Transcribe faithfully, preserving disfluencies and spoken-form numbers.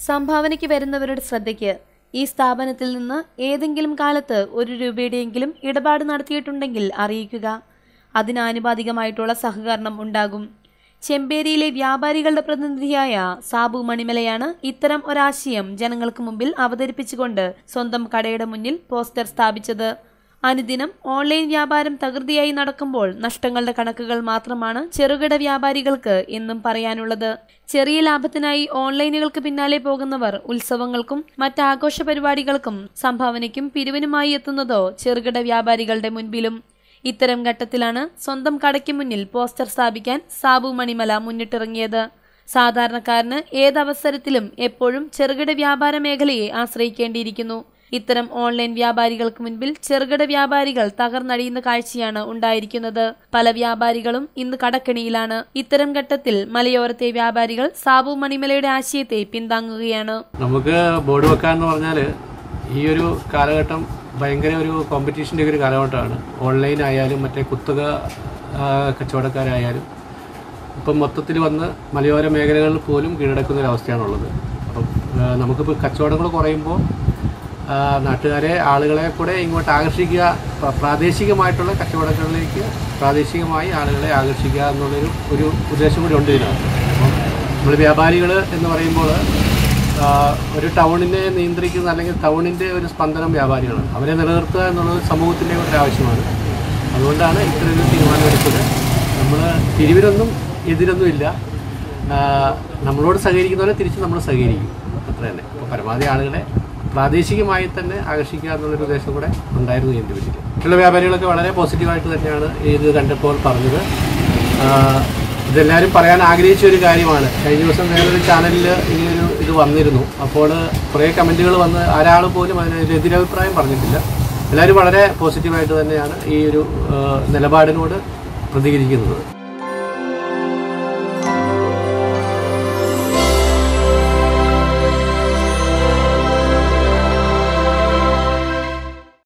സംഭാവനയ്ക്ക് വരുന്നവരുടെ ശ്രദ്ധയ്ക്ക് ഈ സ്ഥാപനത്തിൽ നിന്ന് ഏതെങ്കിലും കാലത്ത് ഒരു രൂപയുടെയെങ്കിലും ഇടപാട് നടത്തിയിട്ടുണ്ടെങ്കിൽ അറിയിക്കുക. അതിനാനുപാതികമായിട്ടുള്ള സഹകരണം ഉണ്ടാകും. ചെമ്പേരിയിലെ വ്യാപാരികളുടെ പ്രതിനിധിയായ സാബു മണിമലയാണ് ഇത്തരം ഒരാശയം ജനങ്ങൾക്ക് മുമ്പിൽ അവതരിപ്പിച്ചുകൊണ്ട് സ്വന്തം കടയുടെ മുന്നിൽ പോസ്റ്റർ സ്ഥാപിച്ചത്. അനുദിനം ഓൺലൈൻ വ്യാപാരം തകൃതിയായി നടക്കുമ്പോൾ നഷ്ടങ്ങളുടെ കണക്കുകൾ മാത്രമാണ് ചെറുകിട വ്യാപാരികൾക്ക് എന്നും പറയാനുള്ളത്. ചെറിയ ലാഭത്തിനായി ഓൺലൈനുകൾക്ക് പിന്നാലെ പോകുന്നവർ ഉത്സവങ്ങൾക്കും മറ്റാഘോഷ പരിപാടികൾക്കും സംഭാവനയ്ക്കും പിരിവിനുമായി എത്തുന്നതോ ചെറുകിട വ്യാപാരികളുടെ മുൻപിലും. ഇത്തരം ഘട്ടത്തിലാണ് സ്വന്തം കടയ്ക്ക് മുന്നിൽ പോസ്റ്റർ സ്ഥാപിക്കാൻ സാബു മണിമല മുന്നിട്ടിറങ്ങിയത്. സാധാരണക്കാരന് ഏതവസരത്തിലും എപ്പോഴും ചെറുകിട വ്യാപാര മേഖലയെ ആശ്രയിക്കേണ്ടിയിരിക്കുന്നു. ഇത്തരം ഓൺലൈൻ വ്യാപാരികൾക്ക് മുൻപിൽ ചെറുകിട വ്യാപാരികൾ തകർന്നടിയുന്ന കാഴ്ചയാണ് ഉണ്ടായിരിക്കുന്നത്. പല വ്യാപാരികളും ഇന്ന് കടക്കെണിയിലാണ്. ഇത്തരം ഘട്ടത്തിൽ മലയോരത്തെ വ്യാപാരികൾ സാബു മണിമലയുടെ ആശയത്തെ പിന്താങ്ങുകയാണ്. നമുക്ക് ബോർഡ് വെക്കാന്ന് പറഞ്ഞാല് ഈ ഒരു കാലഘട്ടം ഭയങ്കര ഒരു കോമ്പറ്റീഷൻ്റെ ഒരു കാലഘട്ടമാണ്. ഓൺലൈൻ ആയാലും മറ്റേ കുത്തക കച്ചവടക്കാരായാലും ഇപ്പം മൊത്തത്തിൽ വന്ന് മലയോര മേഖലകളിൽ പോലും കീഴടക്കുന്ന ഒരു അവസ്ഥയാണുള്ളത്. അപ്പം നമുക്കിപ്പോൾ കച്ചവടങ്ങൾ കുറയുമ്പോൾ നാട്ടുകാരെ ആളുകളെ കൂടെ ഇങ്ങോട്ട് ആകർഷിക്കുക, പ്രാദേശികമായിട്ടുള്ള കച്ചവടങ്ങളിലേക്ക് പ്രാദേശികമായി ആളുകളെ ആകർഷിക്കുക എന്നുള്ളൊരു ഒരു ഉദ്ദേശം കൂടി ഉണ്ട് ഇതിനകത്ത്. അപ്പം നമ്മൾ വ്യാപാരികൾ എന്ന് പറയുമ്പോൾ ഒരു ടൗണിനെ നിയന്ത്രിക്കുന്ന അല്ലെങ്കിൽ ടൗണിൻ്റെ ഒരു സ്പന്ദനം വ്യാപാരികളാണ്. അവരെ നിലനിർത്തുക എന്നുള്ളത് സമൂഹത്തിൻ്റെ ഒരു ആവശ്യമാണ്. അതുകൊണ്ടാണ് ഇത്തരമൊരു തീരുമാനമെടുത്തത്. നമ്മൾ പിരിവിനൊന്നും എതിരൊന്നും ഇല്ല. നമ്മളോട് സഹകരിക്കുന്നവരെ തിരിച്ച് നമ്മൾ സഹകരിക്കും, അത്ര തന്നെ. അപ്പോൾ പരമാവധി ആളുകളെ പ്രാദേശികമായി തന്നെ ആകർഷിക്കുക എന്നുള്ളൊരു ഉദ്ദേശം കൂടെ ഉണ്ടായിരുന്നു എൻ്റെ വീട്ടിൽ. മറ്റുള്ള വ്യാപാരികളൊക്കെ വളരെ പോസിറ്റീവായിട്ട് തന്നെയാണ് ഇത് കണ്ടപ്പോൾ പറഞ്ഞത്. ഇതെല്ലാവരും പറയാൻ ആഗ്രഹിച്ച ഒരു കാര്യമാണ്. കഴിഞ്ഞ ദിവസം വേറൊരു ചാനലിൽ ഇങ്ങനൊരു ഇത് വന്നിരുന്നു. അപ്പോൾ കുറേ കമൻറ്റുകൾ വന്ന് ഒരാൾ പോലും അതിന് എതിരഭിപ്രായം പറഞ്ഞിട്ടില്ല. എല്ലാവരും വളരെ പോസിറ്റീവായിട്ട് തന്നെയാണ് ഈ ഒരു നിലപാടിനോട് പ്രതികരിക്കുന്നത്.